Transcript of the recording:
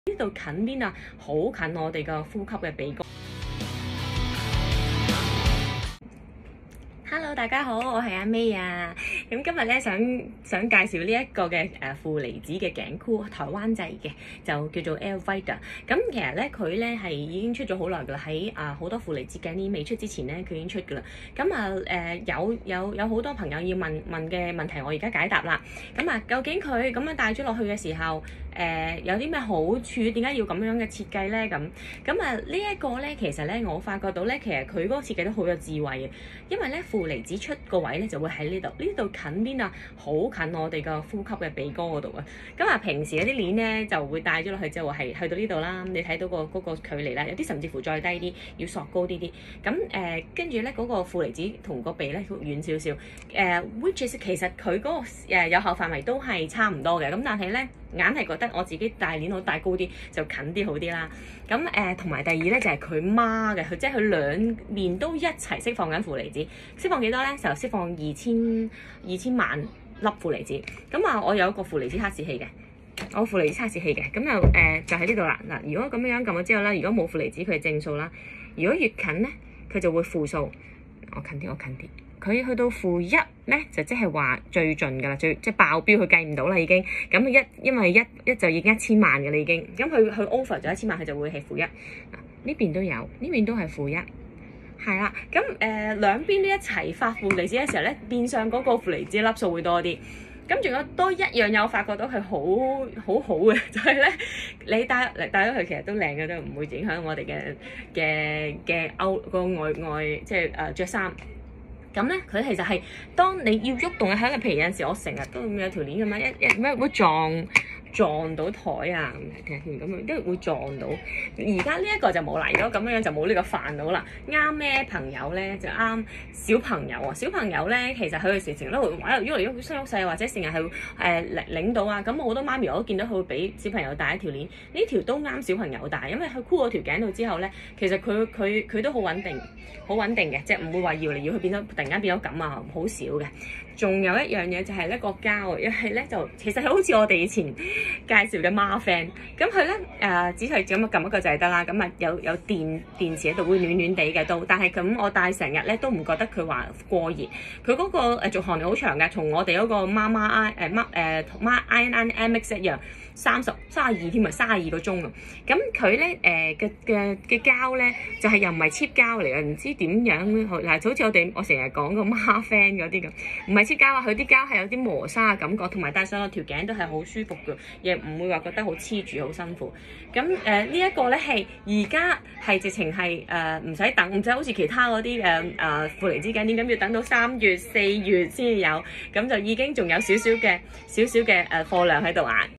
呢度近邊啊？好近我哋個呼吸嘅鼻哥。Hello， 大家好，我係阿 May 啊。咁今日咧想介紹呢一個嘅負離子嘅頸箍，台灣製嘅，就叫做 Elvida。咁其實咧佢咧係已經出咗好耐噶啦，喺好多負離子頸鏈未出之前咧，佢已經出噶啦。咁有好多朋友要問嘅問題，我而家解答啦。咁究竟佢咁樣戴咗落去嘅時候，有啲咩好處？點解要咁樣嘅設計咧？呢一個咧，其實咧我發覺到咧，其實佢嗰個設計都好有智慧嘅，因為咧負離子出個位咧就會喺呢度近邊啊，好近我哋個呼吸嘅鼻哥嗰度啊。平時嗰啲鏈咧就會戴咗落去之後係去到呢度啦，你睇到嗰個距離啦，有啲甚至乎再低啲，要索高啲啲。跟住咧嗰個負離子同個鼻咧遠少少。which is 其實佢嗰個有效範圍都係差唔多嘅，咁但係咧硬係覺得我自己戴鏈好戴高啲就近啲好啲啦。同埋第二咧就係佢孖嘅，即係佢兩面都一齊釋放緊負離子，釋放幾多咧？就釋放2000萬粒負離子。我有一個負離子測試器嘅，我負離子測試器嘅，就喺呢度啦。嗱，如果咁樣撳咗之後咧，如果冇負離子佢係正數啦，如果越近咧佢就會負數。我近啲。佢去到-1咧，就即係話最盡㗎啦，即係爆標，佢計唔到啦已經。因為一就已經1000萬㗎啦已經。咁佢 over 咗1000萬，佢就會係-1。呢邊都有，呢邊都係-1。係啦，兩邊都一齊發負離子嘅時候咧，變相嗰個負離子粒數會多啲。仲有多一樣嘢，我發覺到佢好嘅，就係咧，你戴咗佢其實都靚嘅，都唔會影響我哋嘅外即係着衫。佢其實係當你要喐動嘅喺，譬如有陣時我成日都有條鏈咁樣一會撞到台啊，咁樣，因為會撞到。而家呢一個就冇啦，如果咁樣就冇呢個煩惱啦。啱咩朋友咧？就啱小朋友啊！小朋友咧，其實佢哋成日都會玩喐嚟喐去，喐細或者成日係領到啊。好多媽咪我都見到佢會俾小朋友戴一條鏈，呢條都啱小朋友戴，因為佢箍咗條頸度之後咧，其實佢都好穩定嘅，即係唔會話搖嚟搖去突然間變咗咁啊，好少嘅。仲有一樣嘢就係呢個膠，因為咧就其實係好似我哋以前介紹嘅孖 fan，咁佢咧只係咁撳一個就係得啦，有電池喺度會暖暖地嘅都，但係咁我戴成日咧都唔覺得佢話過熱，佢嗰個續航力好長嘅，同我哋嗰個媽 INMX 一樣，32添啊，32個鐘啊，咁佢咧嘅膠咧就係又唔係 cheap 膠嚟嘅，唔知點樣嗱，好似我成日講個孖 fan 嗰啲咁，唔係 cheap 膠啊，佢啲膠係有啲磨砂嘅感覺，同埋戴上條頸都係好舒服嘅，亦唔會話覺得好黐住好辛苦。呢一個咧係而家係直情係唔使等，唔使好似其他嗰啲負離子頸鏈咁要等到3月4月先至有，咁就已經仲有少少嘅貨量喺度啊。